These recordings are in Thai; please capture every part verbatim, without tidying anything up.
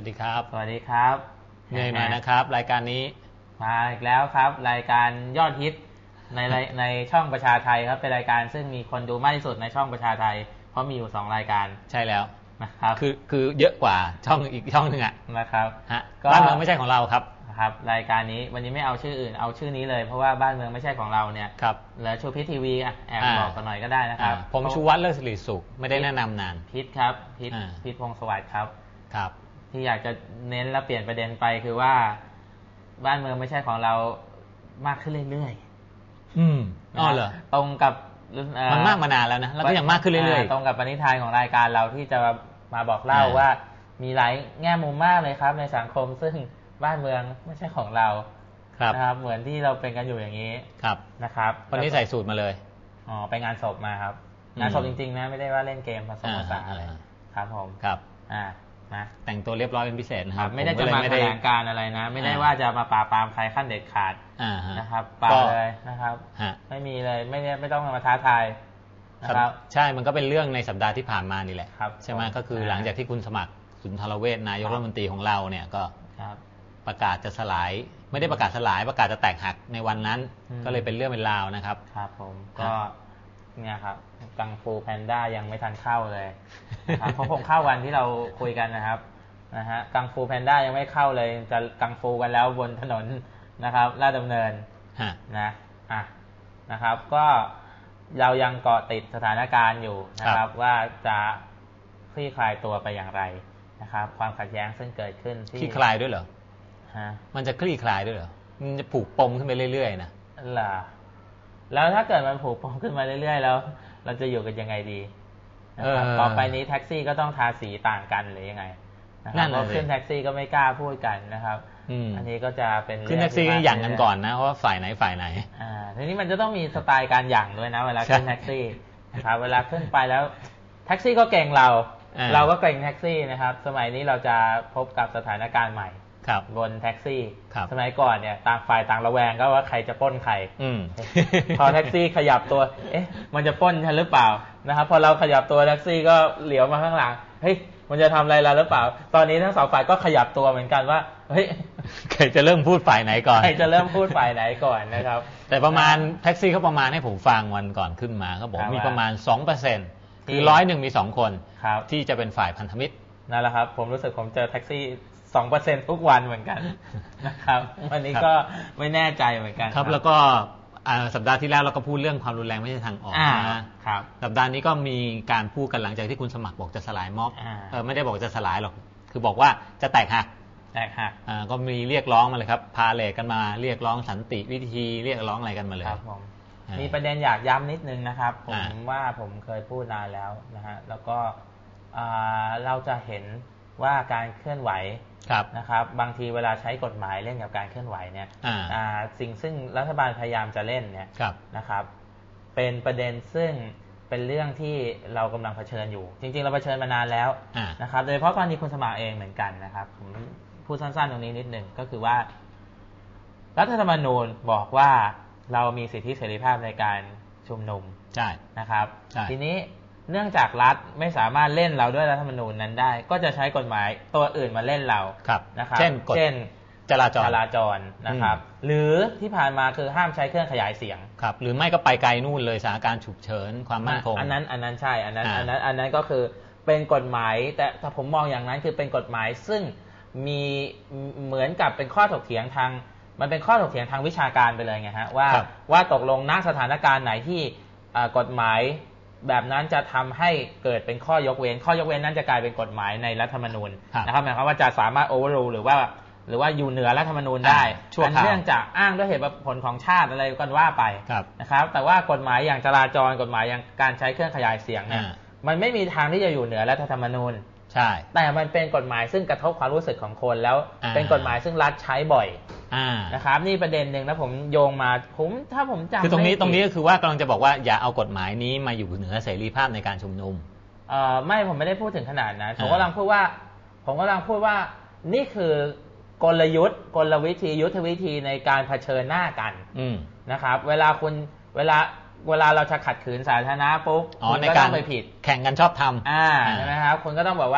สดีครับสวัสดีครับเหนื่อยหน่อยนะครับรายการนี้มาอีกแล้วครับรายการยอดฮิตในในช่องประชาไทครับเป็นรายการซึ่งมีคนดูมากที่สุดในช่องประชาไทเพราะมีอยู่สองรายการใช่แล้วนะครับคือคือเยอะกว่าช่องอีกช่องหนึ่งอะนะครับฮะบ้านเมืองไม่ใช่ของเราครับครับรายการนี้วันนี้ไม่เอาชื่ออื่นเอาชื่อนี้เลยเพราะว่าบ้านเมืองไม่ใช่ของเราเนี่ยครับแล้วชูพิษทีวีอ่ะแอบบอกกันหน่อยก็ได้นะครับผมชูวัฒน์เลิศสิริสุขไม่ได้แนะนำนานพิษครับพิษพิษพงศ์สวัสดิ์ครับครับที่อยากจะเน้นและเปลี่ยนประเด็นไปคือว่าบ้านเมืองไม่ใช่ของเรามากขึ้นเรื่อยๆอืมอ๋อเหรอตรงกับมันมากมานานแล้วนะแล้วก็ยังมากขึ้นเรื่อยๆตรงกับปณิธานของรายการเราที่จะมาบอกเล่าว่ามีหลายแง่มุมมากเลยครับในสังคมซึ่งบ้านเมืองไม่ใช่ของเรานะครับเหมือนที่เราเป็นกันอยู่อย่างนี้ครับนะครับวันนี้ใส่สูตรมาเลยอ๋อไปงานศพมาครับงานศพจริงๆนะไม่ได้ว่าเล่นเกมผสมผสานอะไรครับผมครับอ่านะแต่งตัวเรียบร้อยเป็นพิเศษนะครับไม่ได้จะมาแถลงการอะไรนะไม่ได้ว่าจะมาปราบปรามใครขั้นเด็ดขาดนะครับปราบเลยนะครับไม่มีเลยไม่ไม่ต้องมาท้าทายนะครับใช่มันก็เป็นเรื่องในสัปดาห์ที่ผ่านมานี่แหละใช่ไหมก็คือหลังจากที่คุณสมัครสุนทรเวชนายกรัฐมนตรีของเราเนี่ยก็ประกาศจะสลายไม่ได้ประกาศสลายประกาศจะแตกหักในวันนั้นก็เลยเป็นเรื่องเป็นราวนะครับครับผมก็เนี่ยครับกังฟูแพนด้ายังไม่ทันเข้าเลยนะครับเพราะคงเข้าวันที่เราคุยกันนะครับนะฮะกังฟูแพนด้ายังไม่เข้าเลยจะกังฟูกันแล้วบนถนนนะครับลาดดำเนินนะอ่ะนะครับก็เรายังเกาะติดสถานการณ์อยู่นะครับว่าจะคลี่คลายตัวไปอย่างไรนะครับความขัดแย้งซึ่งเกิดขึ้นที่คลี่คลายด้วยเหรอฮะมันจะคลี่คลายด้วยเหรอมันจะผูกปมขึ้นไปเรื่อยๆนะล่ะแล้วถ้าเกิดมันผูกปมขึ้นมาเรื่อยๆแล้วเราจะอยู่กันยังไงดีนะครับต่อไปนี้แท็กซี่ก็ต้องทาสีต่างกันหรือยังไงนะครับเพราะขึ้นแท็กซี่ก็ไม่กล้าพูดกันนะครับอันนี้ก็จะเป็นขึ้นแท็กซี่ก็หยั่งกันก่อนนะเพราะว่าฝ่ายไหนฝ่ายไหนอ่าทีนี้มันจะต้องมีสไตล์การหยั่งด้วยนะเวลาขึ้นแท็กซี่นะครับเวลาขึ้นไปแล้วแท็กซี่ก็เก่งเราเราก็เก่งแท็กซี่นะครับสมัยนี้เราจะพบกับสถานการณ์ใหม่บนแท็กซี่สมัยก่อนเนี่ยต่างฝ่ายต่างระแวงก็ว่าใครจะปล้นใครพอแท็กซี่ขยับตัวเอ๊ะมันจะปล้นฉันหรือเปล่านะครับพอเราขยับตัวแท็กซี่ก็เหลียวมาข้างหลังเฮ้ยมันจะทำอะไรเราหรือเปล่าตอนนี้ทั้งสองฝ่ายก็ขยับตัวเหมือนกันว่าเฮ้ยใครจะเริ่มพูดฝ่ายไหนก่อนใครจะเริ่มพูดฝ่ายไหนก่อนนะครับแต่ประมาณแท็กซี่เขาประมาณให้ผมฟังวันก่อนขึ้นมาเขาบอกมีประมาณ สองเปอร์เซ็นต์ คือร้อยหนึ่งมีสองคนที่จะเป็นฝ่ายพันธมิตรนั่นแหละครับผมรู้สึกผมเจอแท็กซี่สองเปอร์เซ็นต์ ทุกวันเหมือนกันนะครับวันนี้ก็ไม่แน่ใจเหมือนกันครับแล้วก็สัปดาห์ที่แล้วเราก็พูดเรื่องความรุนแรงไม่ใช่ทางออกนะครับสัปดาห์นี้ก็มีการพูดกันหลังจากที่คุณสมัครบอกจะสลายม็อบไม่ได้บอกจะสลายหรอกคือบอกว่าจะแตกหักแตกหักก็มีเรียกร้องมาเลยครับพาเลทกันมาเรียกร้องสันติวิธีเรียกร้องอะไรกันมาเลยครับผมมีประเด็นอยากย้ำนิดนึงนะครับผมว่าผมเคยพูดนานแล้วนะฮะแล้วก็เราจะเห็นว่าการเคลื่อนไหวนะครับบางทีเวลาใช้กฎหมายเล่นกับการเคลื่อนไหวเนี่ยสิ่งซึ่งรัฐบาลพยายามจะเล่นเนี่ยนะครับเป็นประเด็นซึ่งเป็นเรื่องที่เรากำลังเผชิญอยู่จริงๆเราเผชิญมานานแล้วนะครับโดยเฉพาะกรณีคุณสมัครเองเหมือนกันนะครับผมพูดสั้นๆตรงนี้นิดหนึ่งก็คือว่ารัฐธรรมนูญบอกว่าเรามีสิทธิเสรีภาพในการชุมนุมใช่นะครับทีนี้เนื่องจากรัฐไม่สามารถเล่นเราด้วยรัฐธรรมนูญนั้นได้ก็จะใช้กฎหมายตัวอื่นมาเล่นเรานะครับเช่นเช่นจราจรจราจรนะครับหรือที่ผ่านมาคือห้ามใช้เครื่องขยายเสียงครับหรือไม่ก็ไปไกลนู่นเลยสถานการณ์ฉุกเฉินความมั่นคงอันนั้นอันนั้นใช่อันนั้นอันนั้นอันนั้นก็คือเป็นกฎหมายแต่ถ้าผมมองอย่างนั้นคือเป็นกฎหมายซึ่งมีเหมือนกับเป็นข้อถกเถียงทางมันเป็นข้อถกเถียงทางวิชาการไปเลยไงฮะว่าว่าตกลงณสถานการณ์ไหนที่กฎหมายแบบนั้นจะทำให้เกิดเป็นข้อยกเว้นข้อยกเว้นนั้นจะกลายเป็นกฎหมายในรัฐธรรมนูญนะครับหมายความว่าจะสามารถโอเวอร์รูลหรือว่าหรือว่าอยู่เหนือรัฐธรรมนูญได้อันเนื่องจากอ้างด้วยเหตุผลของชาติอะไรกันว่าไปนะครับแต่ว่ากฎหมายอย่างจราจรกฎหมายอย่างการใช้เครื่องขยายเสียงเนี่ยมันไม่มีทางที่จะอยู่เหนือรัฐธรรมนูญใช่แต่มันเป็นกฎหมายซึ่งกระทบความรู้สึกของคนแล้วเป็นกฎหมายซึ่งรัฐใช้บ่อยนะครับนี่ประเด็นหนึ่งแล้วผมโยงมาผมถ้าผมจำคือตรงนี้ตรงนี้ก็คือว่ากำลังจะบอกว่าอย่าเอากฎหมายนี้มาอยู่เหนือเสรีภาพในการชุมนุมเอ่อไม่ผมไม่ได้พูดถึงขนาดนั้นผมกำลังพูดว่าผมกำลังพูดว่านี่คือกลยุทธ์กลวิธียุทธวิธีในการเผชิญหน้ากันนะครับเวลาคุณเวลาเวลาเราจะขัดขืนสาธารณะปุ๊บคุณก็ต้องไปผิดแข่งกันชอบทำอ่าใช่ไหมครับคุณก็ต้องบอกว่า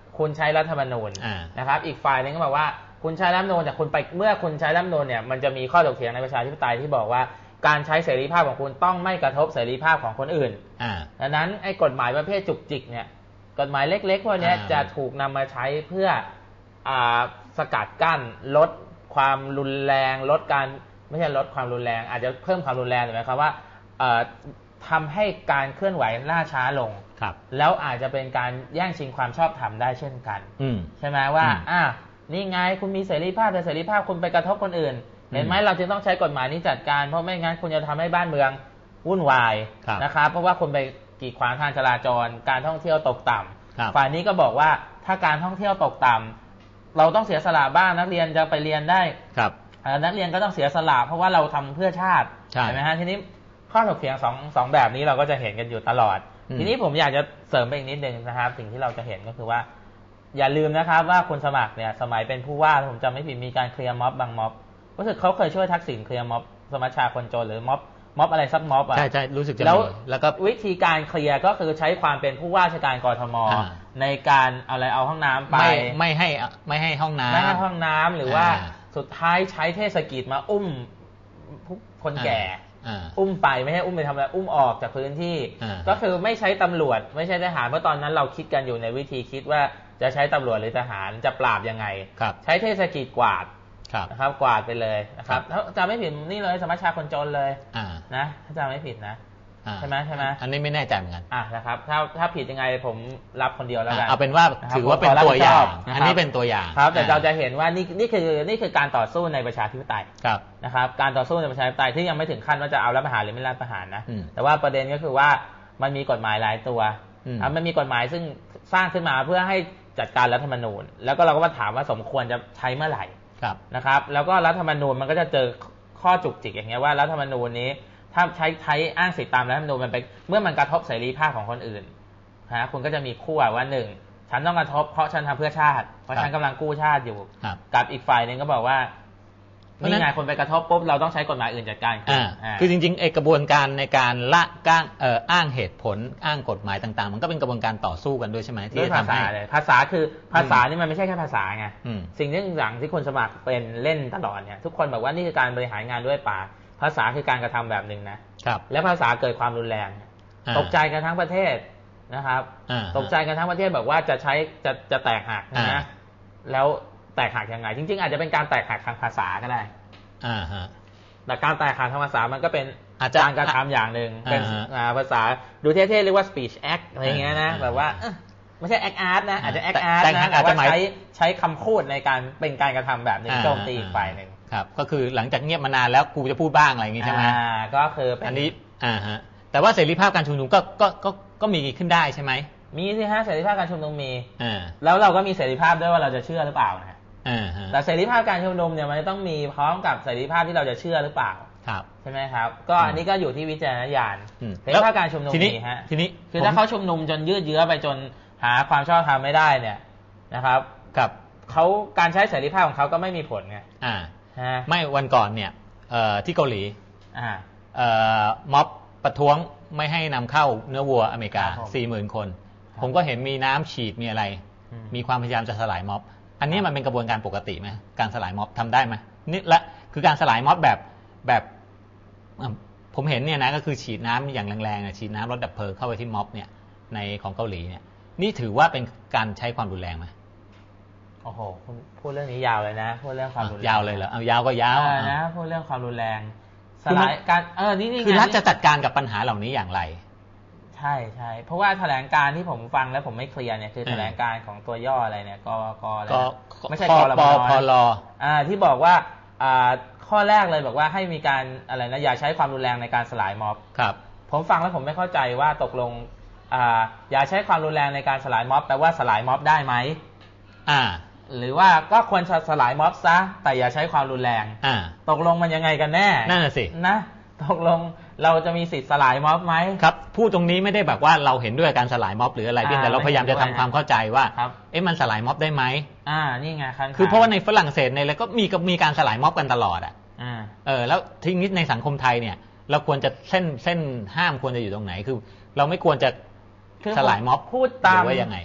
คุณใช้รัฐธรรมนูญนะครับอีกฝ่ายนึงก็บอกว่าคุณใช้รัฐธรรมนูญแต่คุณไปเมื่อคุณใช้รัฐธรรมนูญเนี่ยมันจะมีข้อถกเถียงในประชาธิปไตยที่บอกว่าการใช้เสรีภาพของคุณต้องไม่กระทบเสรีภาพของคนอื่นดังนั้นไอ้กฎหมายประเภทจุกจิกเนี่ยกฎหมายเล็กๆพวกนี้จะถูกนำมาใช้เพื่ออ่าสกัดกั้นลดความรุนแรงลดการไม่ใช่ลดความรุนแรงอาจจะเพิ่มความรุนแรงหมายความว่าทำให้การเคลื่อนไหวล่าช้าลงแล้วอาจจะเป็นการแย่งชิงความชอบธรรมได้เช่นกันใช่ไหมว่าอ่านี่ไงคุณมีเสรีภาพแต่เสรีภาพคุณไปกระทบคนอื่นเห็นไหมเราจึงต้องใช้กฎหมายนี้จัดการเพราะไม่งั้นคุณจะทำให้บ้านเมืองวุ่นวายนะครับเพราะว่าคุณไปกีดขวางทางจราจรการท่องเที่ยวตกต่ำฝ่ายนี้ก็บอกว่าถ้าการท่องเที่ยวตกต่ำเราต้องเสียสละบ้างนักเรียนจะไปเรียนได้นักเรียนก็ต้องเสียสละเพราะว่าเราทำเพื่อชาติใช่ไหมฮะทีนี้ข้อถกเถียงสองสองแบบนี้เราก็จะเห็นกันอยู่ตลอดทีนี้ผมอยากจะเสริมไปอีกนิดนึงนะครับสิ่งที่เราจะเห็นก็คือว่าอย่าลืมนะครับว่าคุณสมัครเนี่ยสมัยเป็นผู้ว่าผมจำไม่ผิดมีการเคลียร์ม็อบบางม็อบรู้สึกเขาเคยช่วยทักษิณเคลียร์ม็อบสมัชชาคนจนหรือม็อบม็อบอะไรสักม็อบอ่ะใช่ใช่รู้สึกจะแล้วแล้วก็วิธีการเคลียร์ก็คือใช้ความเป็นผู้ว่าราชการกทมในการอะไรเอาห้องน้ำไปไม่ไม่ให้ไม่ให้ห้องน้ำไม่ให้ห้องน้ำหรือว่าสุดท้ายใช้เทศกิจมาอุ้มคนแก่อุ้มไปไม่ใช่อุ้มไปทำอะไรอุ้มออกจากพื้นที่ก็คือไม่ใช้ตำรวจไม่ใช่ทหารเพราะตอนนั้นเราคิดกันอยู่ในวิธีคิดว่าจะใช้ตำรวจหรือทหารจะปราบยังไงใช้เทศกิจกวาดนะครับกวาดไปเลยนะครับถ้าจำไม่ผิดนี่เลยสมัชชาคนจนเลยนะถ้าจำไม่ผิดนะใช่ไหมใช่ไหมอันนี้ไม่แน่ใจเหมือนกันอ่ะนะครับถ้าถ้าผิดยังไงผมรับคนเดียวแล้วกันเอาเป็นว่าถือว่าเป็นตัวอย่างอันนี้เป็นตัวอย่างครับแต่เราจะเห็นว่านี่นี่คือนี่คือการต่อสู้ในประชาธิปไตยนะครับการต่อสู้ในประชาธิปไตยที่ยังไม่ถึงขั้นว่าจะเอารัฐประหารหรือไม่รัฐประหารนะแต่ว่าประเด็นก็คือว่ามันมีกฎหมายหลายตัวมันมีกฎหมายซึ่งสร้างขึ้นมาเพื่อให้จัดการรัฐธรรมนูญแล้วก็เราก็มาถามว่าสมควรจะใช้เมื่อไหร่นะครับแล้วก็รัฐธรรมนูญมันก็จะเจอข้อจุกจิกอย่างเงี้ยว่ารัฐธรรมนูญนี้ถ้าใช้ใช้อ้างสิทธิตามรัฐธรรมนูญมันไปเมื่อมันกระทบเสรีภาพของคนอื่นนะคุณก็จะมีขั้วว่าหนึ่งฉันต้องกระทบเพราะฉันทำเพื่อชาติเพราะฉันกำลังกู้ชาติอยู่กับอีกฝ่ายหนึ่งก็บอกว่านี่ไงคนไปกระทบปุ๊บเราต้องใช้กฎหมายอื่นจัดการคือจริงๆไอ้กระบวนการในการละก้างเอ่ออ้างเหตุผลอ้างกฎหมายต่างๆมันก็เป็นกระบวนการต่อสู้กันด้วยใช่ไหมที่จะทำให้ภาษาคือภาษานี่มันไม่ใช่แค่ภาษาไงสิ่งที่อย่างที่คนสมัครเป็นเล่นตลอดเนี่ยทุกคนบอกว่านี่คือการบริหารงานด้วยปากภาษาคือการกระทำแบบหนึ่งนะและภาษาเกิดความรุนแรงตกใจกันทั้งประเทศนะครับตกใจกันทั้งประเทศบอกว่าจะใช้จะจะแตกหักนะแล้วแตกหักยังไงจริงๆอาจจะเป็นการแตกหักทางภาษาก็ได้แต่การแตกหักทางภาษามันก็เป็นการกระทำอย่างหนึ่งเป็นภาษาดูเท่ๆเรียกว่า speech act อะไรเงี้ยนะแบบว่าไม่ใช่ act art นะอาจจะ act art นะแต่ว่าใช้ใช้คำพูดในการเป็นการกระทำแบบหนึ่งโจมตีอีกฝ่ายหนึ่งครับก็คือหลังจากเงียบมานานแล้วกูจะพูดบ้างอะไรอย่างงี้ใช่ไหมอ่าก็คืออันนี้อ่าฮะแต่ว่าเสรีภาพการชุมนุมก็ก็ก็ก็มีขึ้นได้ใช่ไหมมีสิฮะเสรีภาพการชุมนุมมีอ่าแล้วเราก็มีเสรีภาพด้วยว่าเราจะเชื่อหรือเปล่านะอ่าฮะแต่เสรีภาพการชุมนุมเนี่ยมันจะต้องมีพร้อมกับเสรีภาพที่เราจะเชื่อหรือเปล่าครับใช่ไหมครับก็อันนี้ก็อยู่ที่วิจารณญาณเสรีภาพการชุมนุมมีฮะทีนี้คือถ้าเขาชุมนุมจนยืดเยื้อไปจนหาความชอบธรรมไม่ได้เนี่ยนะครับกับเขาการใช้เสรีภาพของเขาก็ไม่มีผลไงอ่าไม่วันก่อนเนี่ยที่เกาหลีม็อบประท้วงไม่ให้นำเข้าเนื้อวัวอเมริกา สี่หมื่น คนผมก็เห็นมีน้ำฉีดมีอะไรมีความพยายามจะสลายม็อบอันนี้มันเป็นกระบวนการปกติไหมการสลายม็อบทำได้ไหมนี่และคือการสลายม็อบแบบแบบผมเห็นเนี่ยนะก็คือฉีดน้ำอย่างแรงๆฉีดน้ำรถดับเพลิงเข้าไปที่ม็อบเนี่ยในของเกาหลีเนี่ยนี่ถือว่าเป็นการใช้ความรุนแรงไหมโอ้โหพูดเรื่องนี้ยาวเลยนะพูดเรื่องความรุนแรงยาวเลยเหรอเอายาวก็ยาวนะพูดเรื่องความรุนแรงสลายการเออนี่นี่คือรัฐจะจัดการกับปัญหาเหล่านี้อย่างไรใช่ใช่เพราะว่าแถลงการที่ผมฟังแล้วผมไม่เคลียร์เนี่ยคือแถลงการของตัวย่ออะไรเนี่ยกกอะไรไม่ใช่กรปพลอ่าที่บอกว่าอ่าข้อแรกเลยบอกว่าให้มีการอะไรนะอย่าใช้ความรุนแรงในการสลายม็อบครับผมฟังแล้วผมไม่เข้าใจว่าตกลงอ่าอย่าใช้ความรุนแรงในการสลายม็อบแปลว่าสลายม็อบได้ไหมอ่าหรือว่าก็ควรจะสลายม็อบซะแต่อย่าใช้ความรุนแรงอ่าตกลงมันยังไงกันแน่นั่นน่ะสินะตกลงเราจะมีสิทธิ์สลายม็อบไหมครับพูดตรงนี้ไม่ได้แบบว่าเราเห็นด้วยการสลายม็อบหรืออะไรเพียงแต่เราพยายามจะทำความเข้าใจว่าเอ๊ะมันสลายม็อบได้ไหมอ่านี่ไงคือเพราะว่าในฝรั่งเศสในอะไรก็มีก็มีการสลายม็อบกันตลอดอ่ะอ่าเออแล้วทีนี้ในสังคมไทยเนี่ยเราควรจะเส้นเส้นห้ามควรจะอยู่ตรงไหนคือเราไม่ควรจะสลายม็อบพูดตามว่ายังไง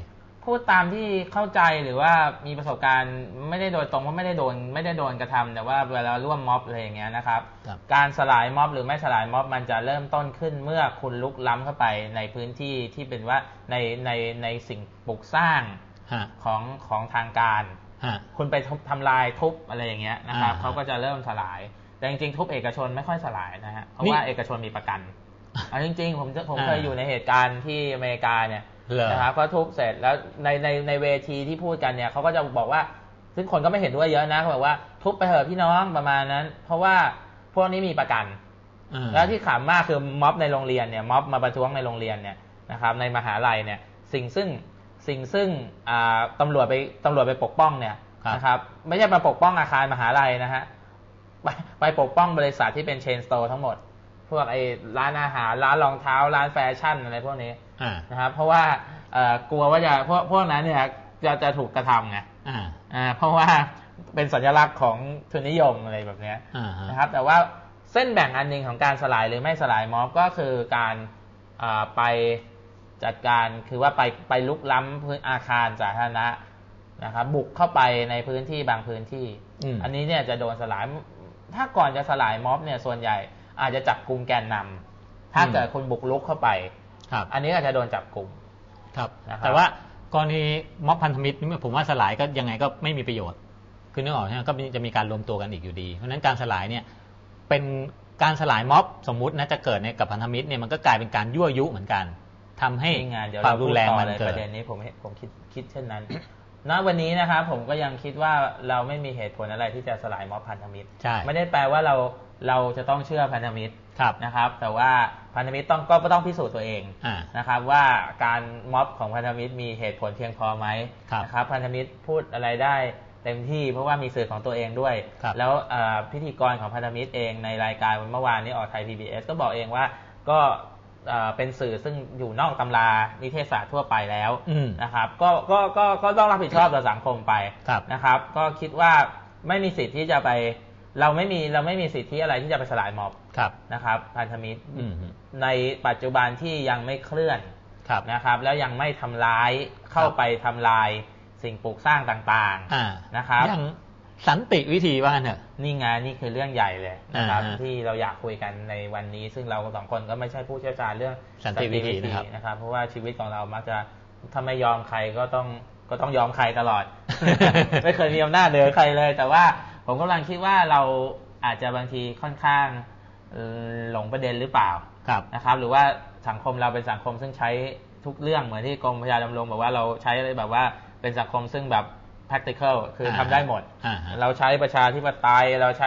พูดตามที่เข้าใจหรือว่ามีประสบการณ์ไม่ได้โดยตรงเพราะไม่ได้โดนไม่ได้โดนกระทำแต่ว่าเวลาร่วมม็อบอะไรอย่างเงี้ยนะครับการสลายม็อบหรือไม่สลายม็อบมันจะเริ่มต้นขึ้นเมื่อคุณลุกล้ำเข้าไปในพื้นที่ที่เป็นว่าในในในสิ่งปลูกสร้างของของทางการคุณไปทำลายทุบอะไรอย่างเงี้ยนะครับเขาก็จะเริ่มสลายแต่จริงๆทุบเอกชนไม่ค่อยสลายนะฮะเพราะว่าเอกชนมีประกันเอาจริงๆผมผมเคยอยู่ในเหตุการณ์ที่อเมริกาเนี่ยนะครับก็ทุบเสร็จแล้วในในในเวทีที่พูดกันเนี่ยเขาก็จะบอกว่าซึ่งคนก็ไม่เห็นด้วยเยอะนะเขาบอกว่าทุบไปเถอะพี่น้องประมาณนั้นเพราะว่าพวกนี้มีประกันแล้วที่ขำมากคือม็อบในโรงเรียนเนี่ยม็อบมาประท้วงในโรงเรียนเนี่ยนะครับในมหาลัยเนี่ยสิ่งซึ่งสิ่งซึ่งตำรวจไปตำรวจไปปกป้องเนี่ยนะครับไม่ใช่มาปกป้องอาคารมหาลัยนะฮะไปไปปกป้องบริษัทที่เป็นเชนสโตร์ทั้งหมดพวกไอ้ร้านอาหารร้านรองเท้าร้านแฟชั่นอะไรพวกนี้นะครับเพราะว่ากลัวว่าจะพวกพวกนั้นเนี่ยจะจะถูกกระทำไงอ่าเพราะว่าเป็นสัญลักษณ์ของทุนนิยมอะไรแบบนี้นะครับแต่ว่าเส้นแบ่งอันหนึ่งของการสลายหรือไม่สลายม็อบก็คือการไปจัดการคือว่าไปไปลุกล้ำพื้นอาคารสาธารณะนะครับบุกเข้าไปในพื้นที่บางพื้นที่ อ, อันนี้เนี่ยจะโดนสลายถ้าก่อนจะสลายม็อบเนี่ยส่วนใหญ่อาจจะจับกลุ่มแกนนำถ้าเกิดคุณบุกรุกเข้าไปอันนี้อาจจะโดนจับกลุ่มครับแต่ว่ากรณีม็อบพันธมิตรนี่ผมว่าสลายก็ยังไงก็ไม่มีประโยชน์คือนึกออกใช่ไหมก็จะมีการรวมตัวกันอีกอยู่ดีเพราะฉะนั้นการสลายเนี่ยเป็นการสลายม็อบสมมุตินะจะเกิดในกับพันธมิตรเนี่ยมันก็กลายเป็นการยั่วยุเหมือนกันทำให้ความรุนแรงมันเกิดประเด็นนี้ผมผมคิดคิดเช่นนั้นณวันนี้นะครับผมก็ยังคิดว่าเราไม่มีเหตุผลอะไรที่จะสลายม็อบพันธมิตรไม่ได้แปลว่าเราเราจะต้องเชื่อพันธมิตรนะครับแต่ว่าพันธมิตรต้องก็ต้องพิสูจน์ตัวเองนะครับว่าการม็อบของพันธมิตรมีเหตุผลเพียงพอไหมนะครับพันธมิตรพูดอะไรได้เต็มที่เพราะว่ามีสื่อของตัวเองด้วยแล้วพิธีกรของพันธมิตรเองในรายการวันเมื่อวานนี้ออกไทย พี บี เอส ก็บอกเองว่าก็เป็นสื่อซึ่งอยู่นอกตำรานิเทศศาสตร์ทั่วไปแล้วนะครับก็ก็ก็ก็ต้องรับผิดชอบต่อสังคมไปนะครับก็คิดว่าไม่มีสิทธิ์ที่จะไปเราไม่มีเราไม่มีสิทธิอะไรที่จะไปสลายม็อบนะครับพันธมิตรในปัจจุบันที่ยังไม่เคลื่อนนะครับแล้วยังไม่ทำร้ายเข้าไปทำลายสิ่งปลูกสร้างต่างๆนะครับอย่างสันติวิธีว่าเนอะนี่ไงนี่คือเรื่องใหญ่เลยนะครับที่เราอยากคุยกันในวันนี้ซึ่งเราสองคนก็ไม่ใช่ผู้เชี่ยวชาญเรื่องสันติวิธีนะครับเพราะว่าชีวิตของเรามักจะถ้าไม่ยอมใครก็ต้องก็ต้องยอมใครตลอด ไม่เคยมีอำนาจเหนือใครเลยแต่ว่าผมกำลังคิดว่าเราอาจจะบางทีค่อนข้างหลงประเด็นหรือเปล่านะครับหรือว่าสังคมเราเป็นสังคมซึ่งใช้ทุกเรื่องเหมือนที่กรมพยาดำรงบอกว่าเราใช้อะไรแบบว่าเป็นสังคมซึ่งแบบ practical คือทำได้หมดเราใช้ประชาธิปไตยเราใช้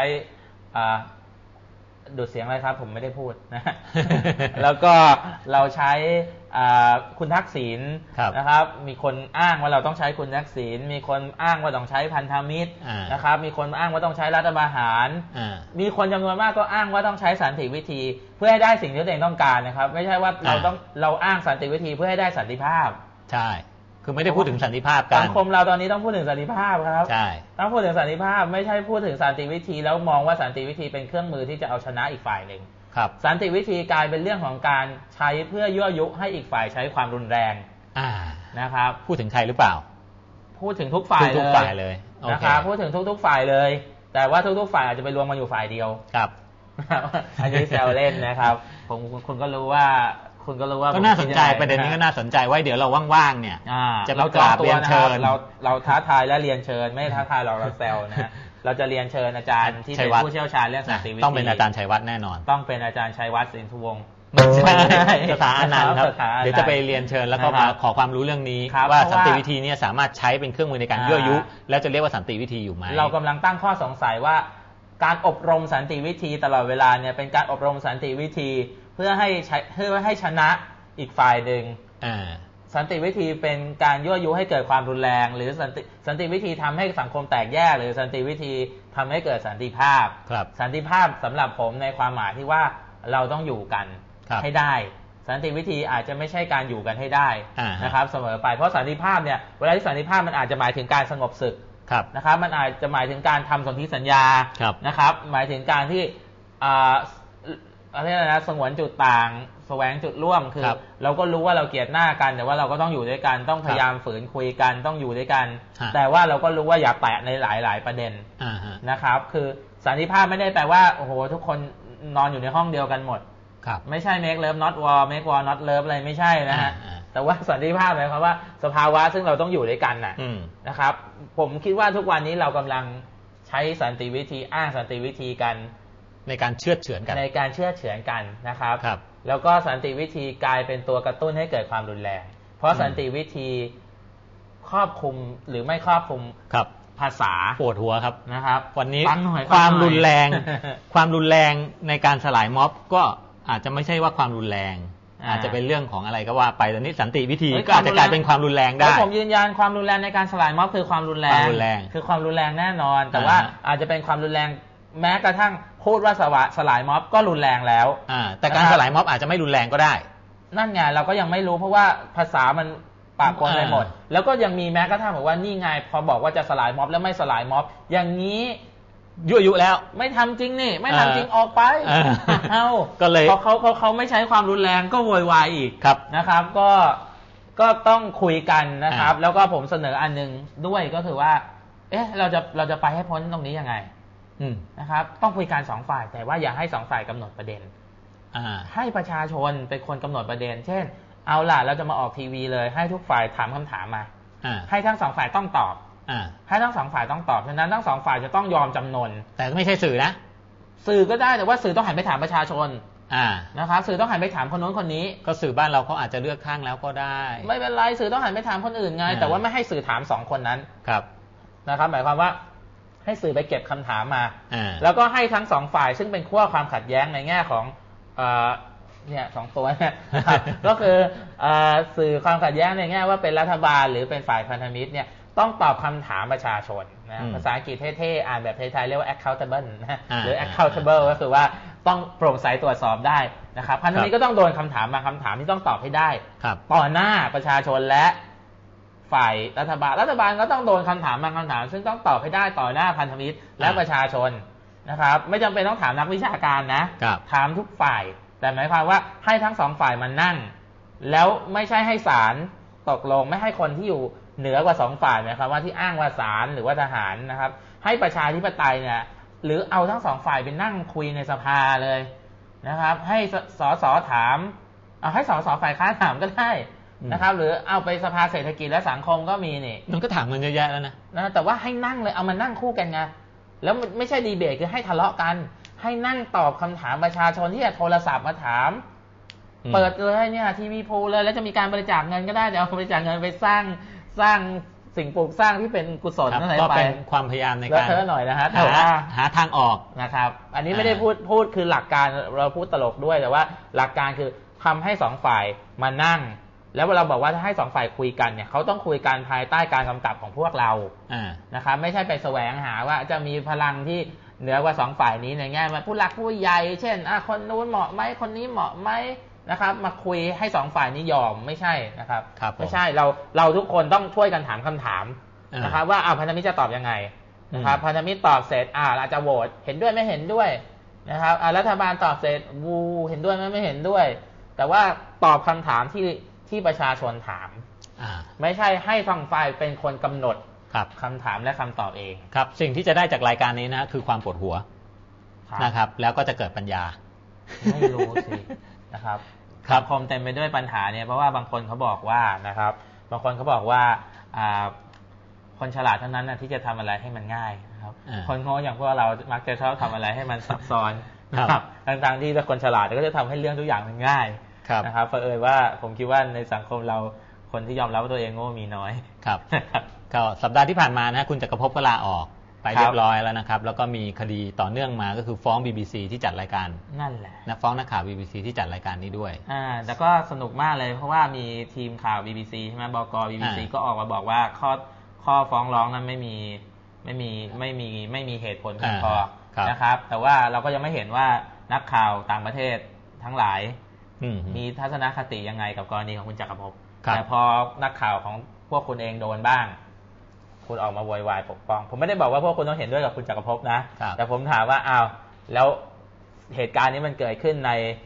ดูดเสียงอะไรครับผมไม่ได้พูดนะ แล้วก็เราใช้คุณทักษิณนะครับมีคนอ้างว่าเราต้องใช้คุณทักษิณมีคนอ้างว่าต้องใช้พันธมิตรนะครับมีคนอ้างว่าต้องใช้รัฐประหารมีคนจำนวนมากก็อ้างว่าต้องใช้สันติวิธีเพื่อให้ได้สิ่งที่ตัวเองต้องการนะครับไม่ใช่ว่าเราต้องเราอ้างสันติวิธีเพื่อให้ได้สันติภาพใช่คือไม่ได้พูดถึงสันติภาพกันสังคมเราตอนนี้ต้องพูดถึงสันติภาพครับใช่ต้องพูดถึงสันติภาพไม่ใช่พูดถึงสันติวิธีแล้วมองว่าสันติวิธีเป็นเครื่องมือที่จะเอาชนะอีกฝ่ายหนึ่งครับสันติวิธีกลายเป็นเรื่องของการใช้เพื่อยั่วยุให้อีกฝ่ายใช้ความรุนแรงนะครับพูดถึงใครหรือเปล่าพูดถึงทุกฝ่ายทุกฝ่ายเลยนะครับพูดถึงทุกๆฝ่ายเลยแต่ว่าทุกๆฝ่ายอาจจะไปรวมมาอยู่ฝ่ายเดียวครับอันนี้แซวเล่นนะครับผมคุณก็รู้ว่าคุณก็รู้ว่าก็น่าสนใจประเด็นนี้ก็น่าสนใจไว้เดี๋ยวเราว่างๆเนี่ยจะเรากราบเรียนเชิญเราเราท้าทายและเรียนเชิญไม่ท้าทายเราเราแซวนะเราจะเรียนเชิญอาจารย์ที่เป็นผู้เชี่ยวชาญเรื่องสันติวิธีต้องเป็นอาจารย์ชัยวัฒน์แน่นอนต้องเป็นอาจารย์ชัยวัฒน์สินทุวงศ์สถาอนันต์ครับเดี๋ยวจะไปเรียนเชิญแล้วก็มาขอความรู้เรื่องนี้ว่าสันติวิธีเนี่ยสามารถใช้เป็นเครื่องมือในการยั่วยุแล้วจะเรียกว่าสันติวิธีอยู่ไหมเรากำลังตั้งข้อสงสัยว่าการอบรมสันติวิธีตลอดเวลาเนี่ยเป็นการอบรมสันติวิธีเพื่อให้เพื่อให้ชนะอีกฝ่ายหนึ่งสันติวิธีเป็นการยั่วยุให้เกิดความรุนแรงหรือสันติสันติวิธีทำให้สังคมแตกแยกหรือสันติวิธีทำให้เกิดสันติภาพสันติภาพสำหรับผมในความหมายที่ว่าเราต้องอยู่กันให้ได้สันติวิธีอาจจะไม่ใช่การอยู่กันให้ได้นะครับเสมอไปเพราะสันติภาพเนี่ยเวลาที่สันติภาพมันอาจจะหมายถึงการสงบศึกนะครับมันอาจจะหมายถึงการทำสนธิสัญญานะครับหมายถึงการที่อะไรนะสงวนจุดต่างแสวงจุดร่วมคือเราก็รู้ว่าเราเกลียดหน้ากันแต่ว่าเราก็ต้องอยู่ด้วยกันต้องพยายามฝืนคุยกันต้องอยู่ด้วยกันแต่ว่าเราก็รู้ว่าอย่าแตะในหลายๆประเด็นนะครับคือสันติภาพไม่ได้แปลว่าโอ้โหทุกคนนอนอยู่ในห้องเดียวกันหมดไม่ใช่ make love not war make war not love อะไรไม่ใช่นะฮะแต่ว่าสันติภาพหมายความว่าสภาวะซึ่งเราต้องอยู่ด้วยกันนะครับผมคิดว่าทุกวันนี้เรากำลังใช้สันติวิธีอ้างสันติวิธีกันในการเชื่อเฉือนกันในการเชื่อเฉือนกันนะครับแล้วก็สันติวิธีกลายเป็นตัวกระตุ้นให้เกิดความรุนแรงเพราะสันติวิธีครอบคลุมหรือไม่ครอบคลุมภาษาปวดหัวครับนะครับวันนี้ความรุนแรงความรุนแรงในการสลายม็อบก็อาจจะไม่ใช่ว่าความรุนแรงอาจจะเป็นเรื่องของอะไรก็ว่าไปตอนนี้สันติวิธีก็อาจจะกลายเป็นความรุนแรงได้ผมยืนยันความรุนแรงในการสลายม็อบคือความรุนแรงคือความรุนแรงแน่นอนแต่ว่าอาจจะเป็นความรุนแรงแม้กระทั่งพูดว่าสลายม็อบก็รุนแรงแล้วแต่การสลายม็อบอาจจะไม่รุนแรงก็ได้นั่นไงเราก็ยังไม่รู้เพราะว่าภาษามันปะปนไปหมดแล้วก็ยังมีแม้กระทั่งบอกว่านี่ไงพอบอกว่าจะสลายม็อบแล้วไม่สลายม็อบอย่างนี้ยั่วยุแล้วไม่ทำจริงนี่ไม่ทำจริงออกไปเอาก็เลยเพราะเขาเขาเขาไม่ใช้ความรุนแรงก็โวยวายอีกนะครับก็ก็ต้องคุยกันนะครับแล้วก็ผมเสนออันนึงด้วยก็คือว่าเอ๊ะเราจะเราจะไปให้พ้นตรงนี้ยังไงนะครับต้องคุยกันสองฝ่ายแต่ว่าอย่าให้สองฝ่ายกำหนดประเด็นให้ประชาชนเป็นคนกำหนดประเด็นเช่นเอาล่ะเราจะมาออกทีวีเลยให้ทุกฝ่ายถามคำถามมาให้ทั้งสองฝ่ายต้องตอบให้ทั้งสองฝ่ายต้องตอบฉะนั้นทั้งสองฝ่ายจะต้องยอมจำนนแต่ไม่ใช่สื่อนะสื่อก็ได้แต่ว่าสื่อต้องหันไปถามประชาชนนะครับสื่อต้องหันไปถามคนโน้นคนนี้ก็สื่อบ้านเราเขาอาจจะเลือกข้างแล้วก็ได้ไม่เป็นไรสื่อต้องหันไปถามคนอื่นไงแต่ว่าไม่ให้สื่อถามสองคนนั้นครับนะครับหมายความว่าให้สื่อไปเก็บคำถามมาแล้วก็ให้ทั้งสองฝ่ายซึ่งเป็นขั้วความขัดแย้งในแง่ของเนี่ยสองตัวเนี่ยก็คือสื่อความขัดแย้งในแง่ว่าเป็นรัฐบาลหรือเป็นฝ่ายพันธมิตรเนี่ยต้องตอบคำถามประชาชนนะภาษาอังกฤษเท่ๆอ่านแบบไทยๆเรียกว่า accountable นะหรือ accountable ก็คือว่าต้องโปร่งใสตรวจสอบได้นะครับพันธมิตรก็ต้องโดนคำถามมาคำถามที่ต้องตอบให้ได้ต่อหน้าประชาชนและฝ่ายรัฐบาลรัฐบาลก็ต้องโดนคำถามบางคำถามซึ่งต้องตอบให้ได้ต่อหน้าพันธมิตรและประชาชนนะครับไม่จำเป็นต้องถามนักวิชาการนะถามทุกฝ่ายแต่หมายความว่าให้ทั้งสองฝ่ายมานั่งแล้วไม่ใช่ให้ศาลตกลงไม่ให้คนที่อยู่เหนือกว่าสองฝ่ายนะครับว่าที่อ้างว่าศาลหรือว่าทหารนะครับให้ประชาธิปไตยเนี่ยหรือเอาทั้งสองฝ่ายไปนั่งคุยในสภาเลยนะครับให้สสถามเอาให้สสฝ่ายค้านถามก็ได้นะครับหรือเอาไปสภาเศรษฐกิจและสังคมก็มีนี่มันก็ถามเงินเยอะแยะแล้วนะนะแต่ว่าให้นั่งเลยเอามานั่งคู่กันไงแล้วไม่ใช่ดีเบตคือให้ทะเลาะกันให้นั่งตอบคำถามประชาชนที่จะโทรศัพท์มาถามเปิดเลยเนี่ยทีวีโพลเลยแล้วจะมีการบริจาคเงินก็ได้แต่เอาบริจาคเงินไปสร้างสร้างสิ่งปลูกสร้างที่เป็นกุศลนั่นเองไปก็เป็นความพยายามในการเพิ่มหน่อยนะฮะหาหาทางออกนะครับอันนี้ไม่ได้พูดพูดคือหลักการเราพูดตลกด้วยแต่ว่าหลักการคือทำให้สองฝ่ายมานั่งแล้วเราบอกว่าถ้าให้สองฝ่ายคุยกันเนี่ยเขาต้องคุยกันภายใต้การกำกับของพวกเรานะครับไม่ใช่ไปแสวงหาว่าจะมีพลังที่เหนือกว่าสองฝ่ายนี้ในแง่มาผู้หลักผู้ใหญ่เช่นคนนู้นเหมาะไหมคนนี้เหมาะไหมนะครับมาคุยให้สองฝ่ายนี้ยอมไม่ใช่นะครับไม่ใช่เราเราทุกคนต้องช่วยกันถามคำถามนะครับว่าอ่าพันธมิตรจะตอบยังไงนะครับพันธมิตรตอบเสร็จอ่าเราจะโหวตเห็นด้วยไม่เห็นด้วยนะครับอ่ารัฐบาลตอบเสร็จวูเห็นด้วยไม่ไม่เห็นด้วยแต่ว่าตอบคำถามที่ที่ประชาชนถามไม่ใช่ให้ทางฝ่ายเป็นคนกำหนดคำถามและคำตอบเองครับสิ่งที่จะได้จากรายการนี้นะคือความปวดหัวนะครับแล้วก็จะเกิดปัญญาไม่รู้สินะครับครับคมเต็มไปด้วยปัญหาเนี่ยเพราะว่าบางคนเขาบอกว่านะครับบางคนเขาบอกว่าคนฉลาดเท่านั้นนะที่จะทำอะไรให้มันง่ายนะครับคนโง่อย่างพวกเรามักจะชอบทำอะไรให้มันซับซ้อนนะครับทั้งๆที่ถ้าคนฉลาดก็จะทำให้เรื่องทุกอย่างมันง่ายนะครับเผอิญว่าผมคิดว่าในสังคมเราคนที่ยอมรับว่าตัวเองโง่มีน้อยครับก็สัปดาห์ที่ผ่านมานะคุณจักรภพก็ลาออกไปเรียบร้อยแล้วนะครับแล้วก็มีคดีต่อเนื่องมาก็คือฟ้อง บี บี ซี ที่จัดรายการนั่นแหละนะฟ้องนักข่าว บี บี ซี ที่จัดรายการนี้ด้วยอ่าแต่ก็สนุกมากเลยเพราะว่ามีทีมข่าว บี บี ซี ใช่ไหมบก. บี บี ซี ก็ออกมาบอกว่าข้อข้อฟ้องร้องนั้นไม่มีไม่มีไม่มีไม่มีเหตุผลเพียงพอนะครับแต่ว่าเราก็ยังไม่เห็นว่านักข่าวต่างประเทศทั้งหลายมีทัศนคติยังไงกับกรณีของคุณจักรภพแต่พอนักข่าวของพวกคุณเองโดนบ้างคุณออกมาโวยวายปกป้องผมไม่ได้บอกว่าพวกคุณต้องเห็นด้วยกับคุณจักรภพนะแต่ผมถามว่าอ้าวแล้วเหตุการณ์นี้มันเกิดขึ้นใน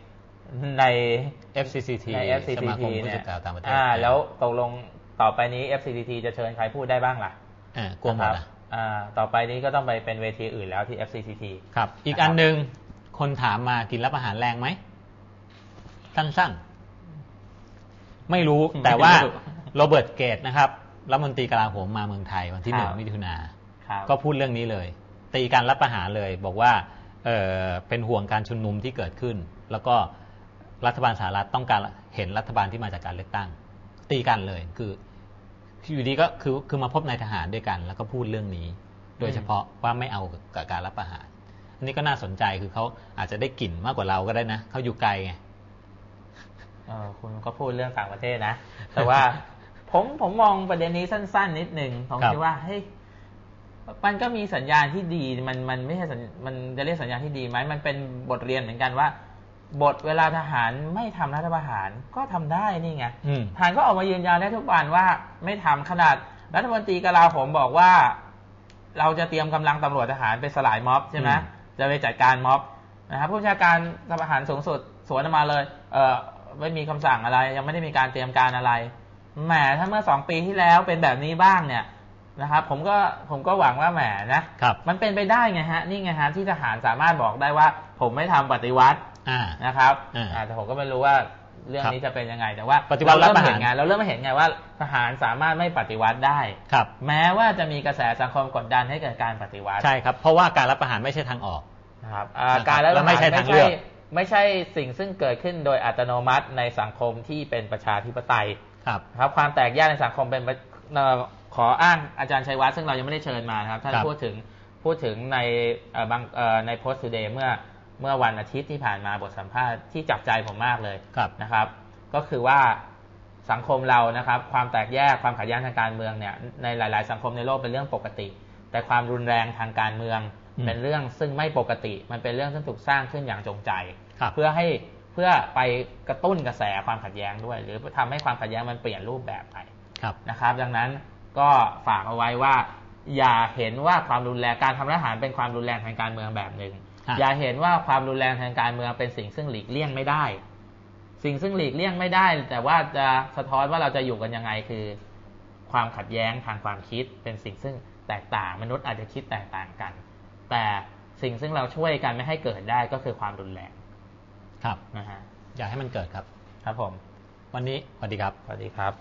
ในเอฟ ซี ซี ทีใน เอฟ ซี ซีสมาคทีมผู้เนี่สื่ยอข่าวต่างประเทศอ่าแล้วตกลงต่อไปนี้ เอฟ ซี ซี ที จะเชิญใครพูดได้บ้างล่ะอ่ากลัวหมดอ่ะอ่าต่อไปนี้ก็ต้องไปเป็นเวทีอื่นแล้วที่ เอฟ ซี ซี ทีครับ อีกอันหนึ่งคนถามมากินรับอาหารแรงไหมสั้นๆไม่รู้แต่ว่าโรเบิร์ตเกตนะครับรัฐมนตรีกลาโหมมาเมืองไทยวันที่หนึ่งมิถุนาก็พูดเรื่องนี้เลยตีการรับประหารเลยบอกว่าเออเป็นห่วงการชุมนุมที่เกิดขึ้นแล้วก็รัฐบาลสหรัฐต้องการเห็นรัฐบาลที่มาจากการเลือกตั้งตีกันเลยคืออยู่ดีก็คือคือมาพบนายทหารด้วยกันแล้วก็พูดเรื่องนี้โดยเฉพาะว่าไม่เอากับการรับประหารอันนี้ก็น่าสนใจคือเขาอาจจะได้กลิ่นมากกว่าเราก็ได้นะเขาอยู่ไกลไงเออคุณก็พูดเรื่องต่างประเทศนะแต่ว่าผมผมมองประเด็นนี้สั้นๆนิดนึงผมคิดว่าเฮ้ยมันก็มีสัญญาณที่ดีมันมันไม่ใช่มันจะเรียกสัญญาณที่ดีไหมมันเป็นบทเรียนเหมือนกันว่าบทเวลาทหารไม่ทำรัฐประหารก็ทำได้นี่ไงทหารก็ออกมายืนยันได้ทุกวันว่าไม่ทำขนาดรัฐมนตรีกลาโหมบอกว่าเราจะเตรียมกำลังตำรวจทหารไปสลายม็อบใช่ไหมจะไปจัดการม็อบนะครับผู้บัญชาการทหารสูงสุดสวนมาเลยเออไม่มีคำสั่งอะไรยังไม่ได้มีการเตรียมการอะไรแหมถ้าเมื่อสองปีที่แล้วเป็นแบบนี้บ้างเนี่ยนะครับผมก็ผมก็หวังว่าแหมนะมันเป็นไปได้ไงฮะนี่ไงฮะที่ทหารสามารถบอกได้ว่าผมไม่ทำปฏิวัตินะครับแต่ผมก็ไม่รู้ว่าเรื่องนี้จะเป็นยังไงแต่ว่าเราเริ่มเห็นไงเราเริ่มเห็นไงว่าทหารสามารถไม่ปฏิวัติได้แม้ว่าจะมีกระแสสังคมกดดันให้เกิดการปฏิวัติใช่ครับเพราะว่าการรับประหารไม่ใใช่ทางออกนะครับการรับประหารไม่ใช่ทางเลือกไม่ใช่สิ่งซึ่งเกิดขึ้นโดยอัตโนมัติในสังคมที่เป็นประชาธิปไตยครับครับความแตกแยกในสังคมเป็นขออ้างอาจารย์ชัยวัฒน์ซึ่งเรายังไม่ได้เชิญมานะครับท่านพูดถึงพูดถึงในบางในโพสต์ทูเดย์เมื่อเมื่อวันอาทิตย์ที่ผ่านมาบทสัมภาษณ์ที่จับใจผมมากเลยนะครับก็คือว่าสังคมเรานะครับความแตกแยกความขัดแย้งทางการเมืองเนี่ยในหลายๆสังคมในโลกเป็นเรื่องปกติแต่ความรุนแรงทางการเมืองเป็นเรื่องซึ่งไม่ปกติมันเป็นเรื่องซึ่งถูกสร้างขึ้นอย่างจงใจเพื่อให้เพื่อไปกระตุ้นกระแสความขัดแย้งด้วยหรือทำให้ความขัดแย้งมันเปลี่ยนรูปแบบไปนะครับดังนั้นก็ฝากเอาไว้ว่าอย่าเห็นว่าความรุนแรงการทำรัฐประหารเป็นความรุนแรงทางการเมืองแบบหนึ่งอย่าเห็นว่าความรุนแรงทางการเมืองเป็นสิ่งซึ่งหลีกเลี่ยงไม่ได้สิ่งซึ่งหลีกเลี่ยงไม่ได้แต่ว่าจะสะท้อนว่าเราจะอยู่กันยังไงคือความขัดแย้งทางความคิดเป็นสิ่งซึ่งแตกต่างมนุษย์อาจจะคิดแตกต่างกันแต่สิ่งซึ่งเราช่วยกันไม่ให้เกิดได้ก็คือความรุนแรงครับนะฮะอยากให้มันเกิดครับครับผมวันนี้สวัสดีครับสวัสดีครับ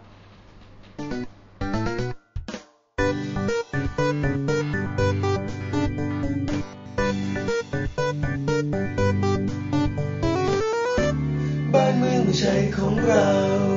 บ้านเมืองไม่ใช่ของเรา